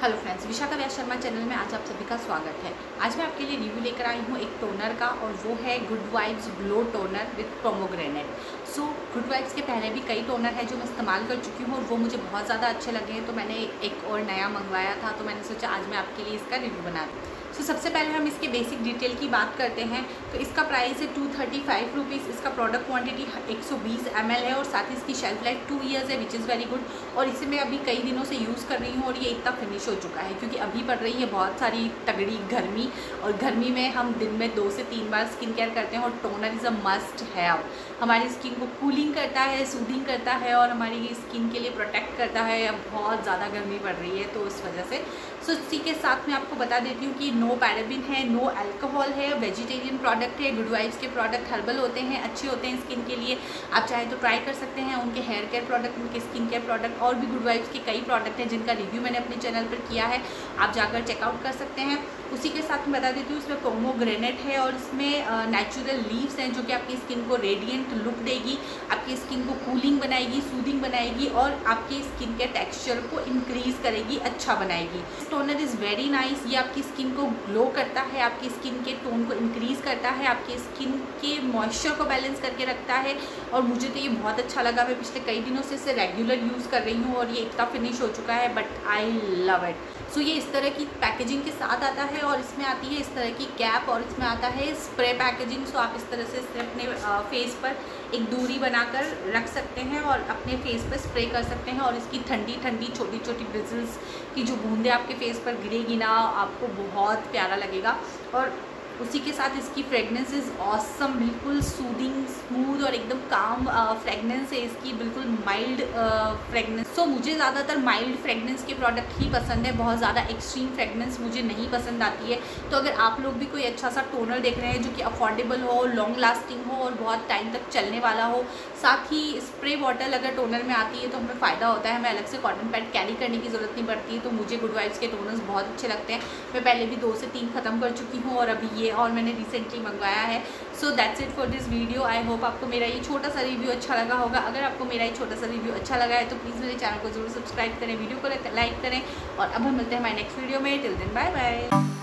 Hello friends, Vishakha Vyas Sharma channel में आज आप सभी का स्वागत है। आज मैं आपके लिए रिव्यू लेकर आई हूँ एक टोनर का और वो है good vibes glow toner with pomegranate. So good vibes के पहले भी कई टोनर है जो मैं इस्तेमाल कर चुकी हूँ और वो मुझे बहुत ज़्यादा अच्छे लगे हैं, तो मैंने एक और नया मंगवाया था, तो मैंने सोचा आज मैं आपके लिए इसका रिव्यू बना दूँ। सो सबसे पहले हम इसके बेसिक डिटेल की बात करते हैं। तो इसका प्राइस है 235 रुपीज़। इसका प्रोडक्ट क्वांटिटी 120 ml है और साथ ही इसकी शेल्फ लाइफ 2 ईयर्स है, विच इज़ वेरी गुड। और इसे मैं अभी कई दिनों से यूज़ कर रही हूँ और ये इतना फिनिश हो चुका है क्योंकि अभी पड़ रही है बहुत सारी तगड़ी गर्मी, और गर्मी में हम दिन में 2 से 3 बार स्किन केयर करते हैं और टोनर इज़ अ मस्ट है। अब हमारी स्किन को कूलिंग करता है, सूदिंग करता है और हमारी स्किन के लिए प्रोटेक्ट करता है। अब बहुत ज़्यादा गर्मी पड़ रही है तो इस वजह से इसी के साथ मैं आपको बता देती हूँ कि नो पैराबिन है, नो अल्कोहल है, वेजिटेरियन प्रोडक्ट है। गुड वाइब्स के प्रोडक्ट हर्बल होते हैं, अच्छे होते हैं स्किन के लिए। आप चाहे तो ट्राई कर सकते हैं उनके हेयर केयर प्रोडक्ट, उनके स्किन केयर प्रोडक्ट, और भी गुड वाइब्स के कई प्रोडक्ट हैं जिनका रिव्यू मैंने अपने चैनल पर किया है, आप जाकर चेकआउट कर सकते हैं। उसी के साथ मैं बता देती हूँ इसमें पोमोग्रेनेट है और इसमें नेचुरल लीव्स हैं जो कि आपकी स्किन को रेडिएंट लुक देगी, आपकी स्किन को कूलिंग बनाएगी, सूदिंग बनाएगी और आपकी स्किन के टेक्सचर को इंक्रीज करेगी, अच्छा बनाएगी। Toner is very nice. ये आपकी स्किन को ग्लो करता है, आपकी स्किन के टोन को इंक्रीज करता है, आपकी स्किन के मॉइस्चर को बैलेंस करके रखता है और मुझे तो ये बहुत अच्छा लगा। मैं पिछले कई दिनों से इसे रेगुलर यूज़ कर रही हूँ और ये इतना फिनिश हो चुका है, but I love it. So ये इस तरह की पैकेजिंग के साथ आता है और इसमें आती है इस तरह की कैप और इसमें आता है स्प्रे पैकेजिंग। सो आप इस तरह से इसे अपने फेस पर एक दूरी बनाकर रख सकते हैं और अपने फेस पर स्प्रे कर सकते हैं और इसकी ठंडी ठंडी छोटी छोटी ब्रिजल्स की जो बूंदें आपके फेस पर गिरेगी ना, आपको बहुत प्यारा लगेगा। और उसी के साथ इसकी फ्रेगनेंस इज़ ऑसम, बिल्कुल सूदिंग, स्मूथ और एकदम काम फ्रेगनेंस है इसकी, बिल्कुल माइल्ड फ्रेगनेंस। सो मुझे ज़्यादातर माइल्ड फ्रेगनेंस के प्रोडक्ट ही पसंद है, बहुत ज़्यादा एक्सट्रीम फ्रेगनेंस मुझे नहीं पसंद आती है। तो अगर आप लोग भी कोई अच्छा सा टोनर देख रहे हैं जो कि अफोर्डेबल हो, लॉन्ग लास्टिंग हो और बहुत टाइम तक चलने वाला हो, साथ ही स्प्रे बॉटल अगर टोनर में आती है तो हमें फ़ायदा होता है, हमें अलग से कॉटन पैड कैरी करने की ज़रूरत नहीं पड़ती है। तो मुझे गुड वाइब्स के टोनर्स बहुत अच्छे लगते हैं। मैं पहले भी 2 से 3 ख़त्म कर चुकी हूँ और अभी ये और मैंने रिसेंटली मंगवाया है। So that's it for this video. I hope आपको मेरा ये छोटा सा रिव्यू अच्छा लगा होगा। अगर आपको मेरा ये छोटा सा रिव्यू अच्छा लगा है तो प्लीज़ मेरे चैनल को जरूर सब्सक्राइब करें, वीडियो को लाइक करें और अब हम मिलते हैं हमारे नेक्स्ट वीडियो में। Till then bye bye.